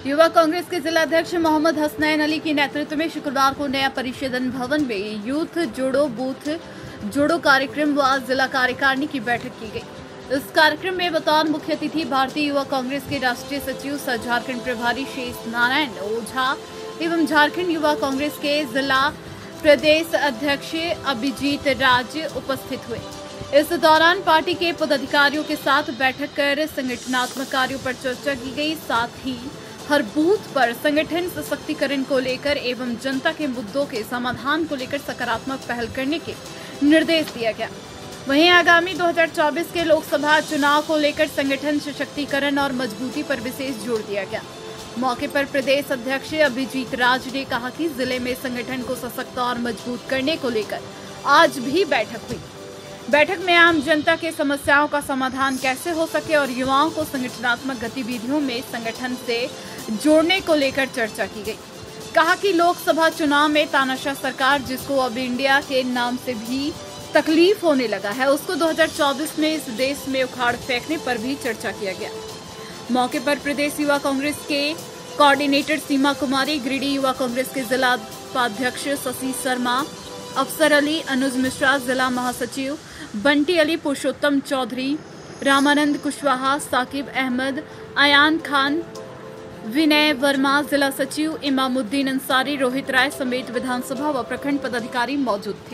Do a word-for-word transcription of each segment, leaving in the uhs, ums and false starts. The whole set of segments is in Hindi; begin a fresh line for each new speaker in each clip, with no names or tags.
युवा कांग्रेस के जिला अध्यक्ष मोहम्मद हसनैन अली के नेतृत्व में शुक्रवार को नया परिषदन भवन में यूथ जोड़ो बूथ जोड़ो कार्यक्रम व जिला कार्यकारिणी की बैठक की गई। इस कार्यक्रम में बतौर मुख्य अतिथि भारतीय युवा कांग्रेस के राष्ट्रीय सचिव सह झारखंड प्रभारी शेष नारायण ओझा एवं झारखंड युवा कांग्रेस के जिला प्रदेश अध्यक्ष अभिजीत राज उपस्थित हुए। इस दौरान पार्टी के पदाधिकारियों के साथ बैठक कर संगठनात्मक कार्यों पर चर्चा की गई। साथ ही हर बूथ पर संगठन सशक्तिकरण को लेकर एवं जनता के मुद्दों के समाधान को लेकर सकारात्मक पहल करने के निर्देश दिया गया। वहीं आगामी दो हज़ार चौबीस के लोकसभा चुनाव को लेकर संगठन सशक्तिकरण और मजबूती पर विशेष जोर दिया गया। मौके पर प्रदेश अध्यक्ष अभिजीत राज ने कहा कि जिले में संगठन को सशक्त और मजबूत करने को लेकर आज भी बैठक हुई। बैठक में आम जनता के समस्याओं का समाधान कैसे हो सके और युवाओं को संगठनात्मक गतिविधियों में संगठन से जोड़ने को लेकर चर्चा की गई। कहा कि लोकसभा चुनाव में तानाशाह सरकार, जिसको अब इंडिया के नाम से भी तकलीफ होने लगा है, उसको दो हज़ार चौबीस में इस देश में उखाड़ फेंकने पर भी चर्चा किया गया। मौके पर प्रदेश युवा कांग्रेस के कोऑर्डिनेटर सीमा कुमारी, गिरिडीह युवा कांग्रेस के जिला उपाध्यक्ष शशि शर्मा, अफसर अली, अनुज मिश्रा, जिला महासचिव बंटी अली, पुरुषोत्तम चौधरी, रामानंद कुशवाहा, साकिब अहमद, अयान खान, विनय वर्मा, जिला सचिव इमामुद्दीन अंसारी, रोहित राय समेत विधानसभा व प्रखंड पदाधिकारी मौजूद थे।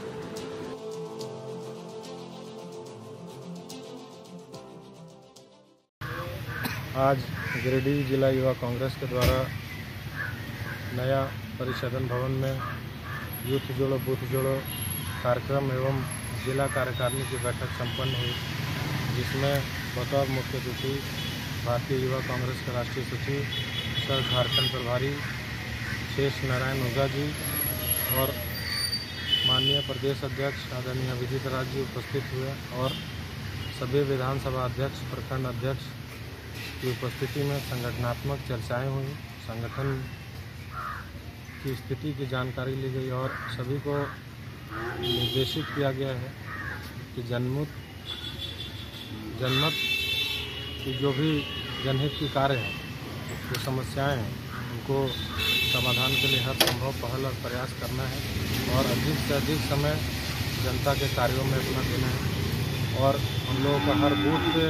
आज गिरिडीह जिला युवा कांग्रेस के द्वारा नया परिषदन भवन में यूथ जोड़ो बूथ जोड़ो कार्यक्रम एवं जिला कार्यकारिणी की बैठक संपन्न हुई, जिसमें बतौर मुख्य अतिथि भारतीय युवा कांग्रेस के राष्ट्रीय सचिव सह झारखंड प्रभारी शेष नारायण ओझा जी और माननीय प्रदेश अध्यक्ष आदरणीय अभिजीत राज जी उपस्थित हुए और सभी विधानसभा अध्यक्ष, प्रखंड अध्यक्ष की उपस्थिति में संगठनात्मक चर्चाएं हुई। संगठन की स्थिति की जानकारी ली गई और सभी को निर्देशित किया गया है कि जनमुत जनमत की जो भी जनहित की कार्य हैं, जो समस्याएं हैं, उनको समाधान के लिए हर संभव पहल और प्रयास करना है और अधिक से अधिक समय जनता के कार्यों में अपना देना है और हम लोगों का हर बूथ पे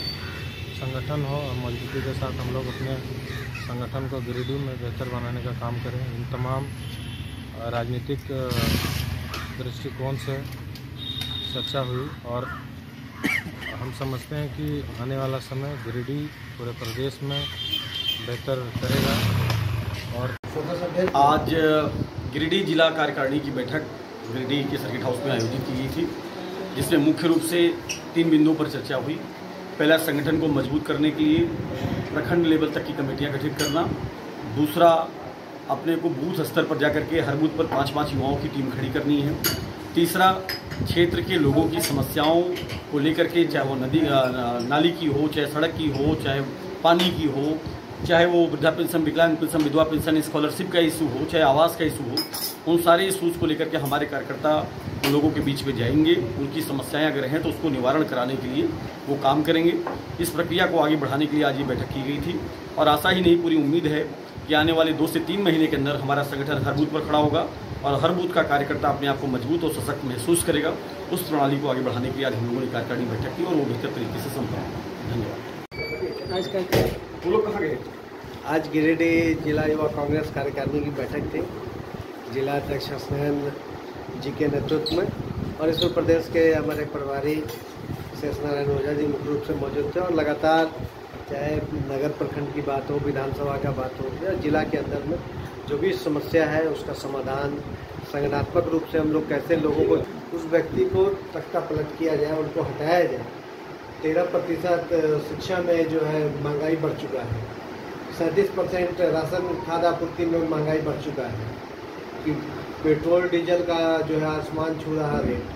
संगठन हो और मजबूती के साथ हम लोग अपने संगठन को गिरिडीह में बेहतर बनाने का काम करें। इन तमाम राजनीतिक दृष्टिकोण से चर्चा हुई और हम समझते हैं कि आने वाला समय गिरिडीह पूरे प्रदेश में बेहतर करेगा। और
आज गिरिडीह जिला कार्यकारिणी की बैठक गिरिडीह के सर्किट हाउस में आयोजित की गई थी, जिसमें मुख्य रूप से तीन बिंदुओं पर चर्चा हुई। पहला, संगठन को मजबूत करने के लिए प्रखंड लेवल तक की कमेटियां गठित करना। दूसरा, अपने को बूथ स्तर पर जाकर के हर बूथ पर पाँच पाँच युवाओं की टीम खड़ी करनी है। तीसरा, क्षेत्र के लोगों की समस्याओं को लेकर के, चाहे वो नदी नाली की हो, चाहे सड़क की हो, चाहे पानी की हो, चाहे वो वृद्धा पेंशन, विकलांग पेंशन, विधवा पेंशन, स्कॉलरशिप का इशू हो, चाहे आवास का इशू हो, उन सारे इशूज़ को लेकर के हमारे कार्यकर्ता उन लोगों के बीच में जाएंगे। उनकी समस्याएं अगर हैं तो उसको निवारण कराने के लिए वो काम करेंगे। इस प्रक्रिया को आगे बढ़ाने के लिए आज ये बैठक की गई थी और आशा ही नहीं, पूरी उम्मीद है कि आने वाले दो से तीन महीने के अंदर हमारा संगठन हर बूथ पर खड़ा होगा और हर बूथ का कार्यकर्ता अपने आप को मजबूत और सशक्त महसूस करेगा। उस प्रणाली को आगे बढ़ाने के लिए आज हम लोगों ने कार्यकारिणी बैठक की और वो बेहतर तरीके से संपन्न हुआ। धन्यवाद।
आज कल वो लोग कहाँ गए? आज गिरिडीह जिला युवा कांग्रेस कार्यकारिणी की बैठक थी जिला अध्यक्ष हसनैन जी के नेतृत्व में और इसमें प्रदेश के हमारे प्रभारी शेष नारायण ओझा जी मुख्य रूप से मौजूद थे और लगातार चाहे नगर प्रखंड की बात हो, विधानसभा का बात हो या जिला के अंदर में जो भी समस्या है उसका समाधान संगठनात्मक रूप से हम लोग कैसे लोगों को, उस व्यक्ति को तख्ता पलट किया जाए, उनको हटाया जाए। तेरह प्रतिशत शिक्षा में जो है महंगाई बढ़ चुका है, सैंतीस परसेंट राशन खाद्य आपूर्ति में महंगाई बढ़ चुका है कि पेट्रोल डीजल का जो है आसमान छू रहा रेट,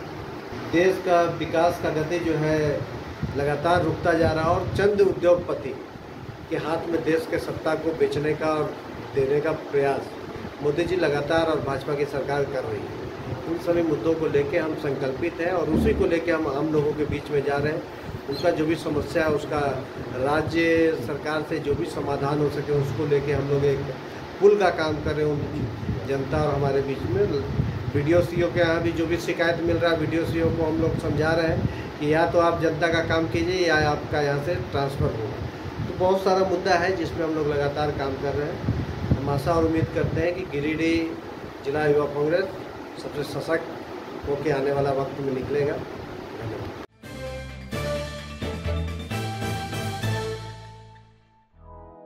देश का विकास का गति जो है लगातार रुकता जा रहा और चंद उद्योगपति के हाथ में देश के सत्ता को बेचने का और देने का प्रयास मोदी जी लगातार और भाजपा की सरकार कर रही है। उन सभी मुद्दों को लेके हम संकल्पित हैं और उसी को लेके हम आम लोगों के बीच में जा रहे हैं। उनका जो भी समस्या है उसका राज्य सरकार से जो भी समाधान हो सके उसको लेके हम लोग एक पुल का काम कर रहे हैं उन जनता और हमारे बीच में। वीडियो सीओ के यहाँ भी जो भी शिकायत मिल रहा है, वीडियो सीओ को हम लोग समझा रहे हैं कि या तो आप जनता का काम कीजिए या आपका यहाँ से ट्रांसफ़र हो। तो बहुत सारा मुद्दा है जिसमें हम लोग लगातार काम कर रहे हैं। हम आशा और उम्मीद करते हैं कि गिरिडीह जिला युवा कांग्रेस सबसे सशक्त होकर आने वाला वक्त में निकलेगा। धन्यवाद।